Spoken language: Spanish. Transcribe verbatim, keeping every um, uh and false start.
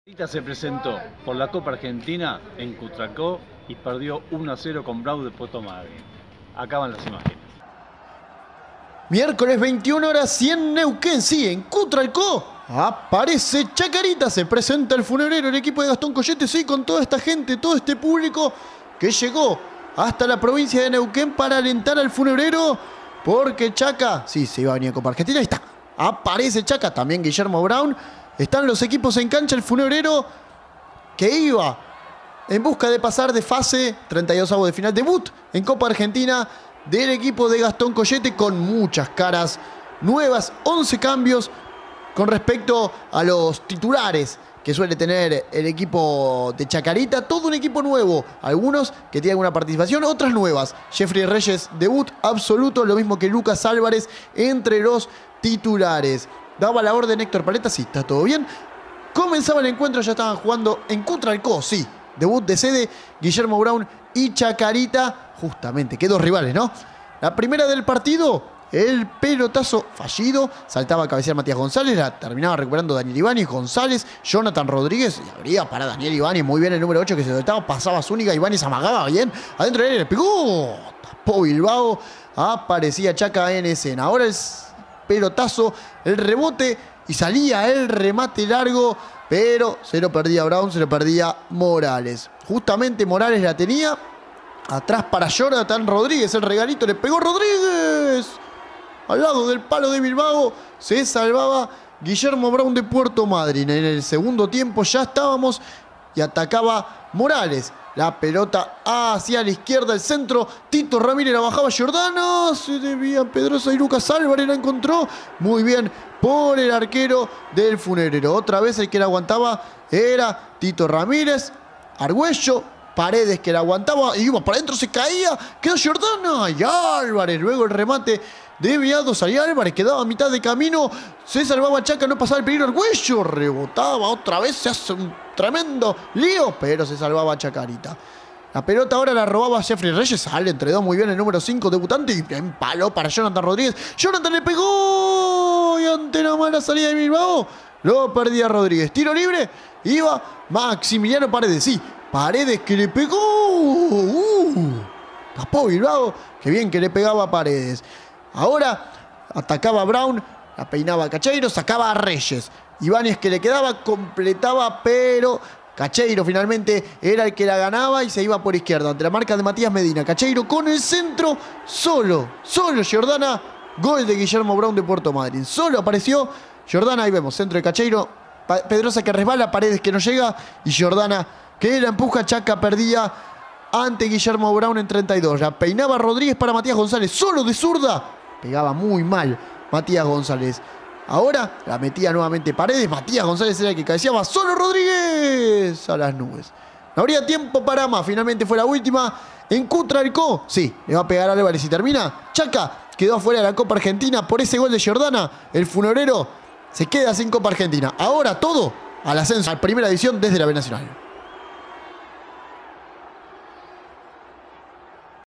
Chacarita se presentó por la Copa Argentina en Cutralcó y perdió uno a cero con Blau de Puerto Madryn. Acaban las imágenes. Miércoles veintiuna horas y en Neuquén, sí, en Cutralcó, aparece Chacarita, se presenta el funebrero, el equipo de Gastón Collete, sí, con toda esta gente, todo este público que llegó hasta la provincia de Neuquén para alentar al funebrero, porque Chaca, sí, se iba a venir a Copa Argentina, ahí está, aparece Chaca, también Guillermo Brown, están los equipos en cancha, el funebrero que iba en busca de pasar de fase, treinta y dos avos de final, debut en Copa Argentina del equipo de Gastón Collete con muchas caras nuevas, once cambios con respecto a los titulares que suele tener el equipo de Chacarita, todo un equipo nuevo, algunos que tienen alguna participación, otras nuevas. Jeffrey Reyes, debut absoluto, lo mismo que Lucas Álvarez entre los titulares. Daba la orden Héctor Paleta, sí, está todo bien. Comenzaba el encuentro, ya estaban jugando en Cutralcó, sí. Debut de sede, Guillermo Brown y Chacarita, justamente, que dos rivales, ¿no? La primera del partido, el pelotazo fallido, saltaba a cabecear Matías González, la terminaba recuperando Daniel Ibáñez, González, Jonathan Rodríguez, y abría para Daniel Ibáñez, muy bien el número ocho que se soltaba, pasaba Zúñiga, Ibáñez amagaba bien, adentro de él le pegó, tapó Bilbao, aparecía Chaca en escena. Ahora el pelotazo, el rebote y salía el remate largo, pero se lo perdía Brown, se lo perdía Morales. Justamente Morales la tenía, atrás para Jonathan Rodríguez, el regalito le pegó Rodríguez. Al lado del palo de Bilbao se salvaba Guillermo Brown de Puerto Madryn. En el segundo tiempo ya estábamos y atacaba Morales. La pelota hacia la izquierda, el centro. Tito Ramírez la bajaba, Giordano. Se debían Pedrosa y Lucas Álvarez la encontró. Muy bien por el arquero del funebrero. Otra vez el que la aguantaba era Tito Ramírez. Argüello, Paredes que la aguantaba. Y iba para adentro, se caía. Quedó Giordano y Álvarez. Luego el remate desviado, salía Álvarez, quedaba a mitad de camino. Se salvaba Chaca, no pasaba el peligro. Argüello rebotaba otra vez. Se hace un tremendo lío, pero se salvaba Chacarita. La pelota ahora la robaba Jeffrey Reyes. Sale entre dos muy bien el número cinco debutante y empaló para Jonathan Rodríguez. Jonathan le pegó y ante la mala salida de Bilbao lo perdía Rodríguez. Tiro libre, iba Maximiliano Paredes. Sí, Paredes que le pegó. Uh, tapó Bilbao. Qué bien que le pegaba a Paredes. Ahora atacaba Brown, la peinaba Cacheiro, sacaba a Reyes. Ibáñez que le quedaba, completaba, pero Cacheiro finalmente era el que la ganaba y se iba por izquierda ante la marca de Matías Medina. Cacheiro con el centro, solo, solo Giordana, gol de Guillermo Brown de Puerto Madryn. Solo apareció Giordana, ahí vemos, centro de Cacheiro, Pedrosa que resbala, Paredes que no llega y Giordana que la empuja, Chaca perdía ante Guillermo Brown en treinta y dos. La peinaba Rodríguez para Matías González, solo de zurda, pegaba muy mal Matías González. Ahora la metía nuevamente Paredes. Matías González era el que cabeceaba. Solo Rodríguez a las nubes. No habría tiempo para más. Finalmente fue la última. En Cutralcó, sí, le va a pegar a Álvarez y termina. Chaca quedó afuera de la Copa Argentina por ese gol de Giordana. El funebrero se queda sin Copa Argentina. Ahora todo al ascenso a Primera División desde la B Nacional.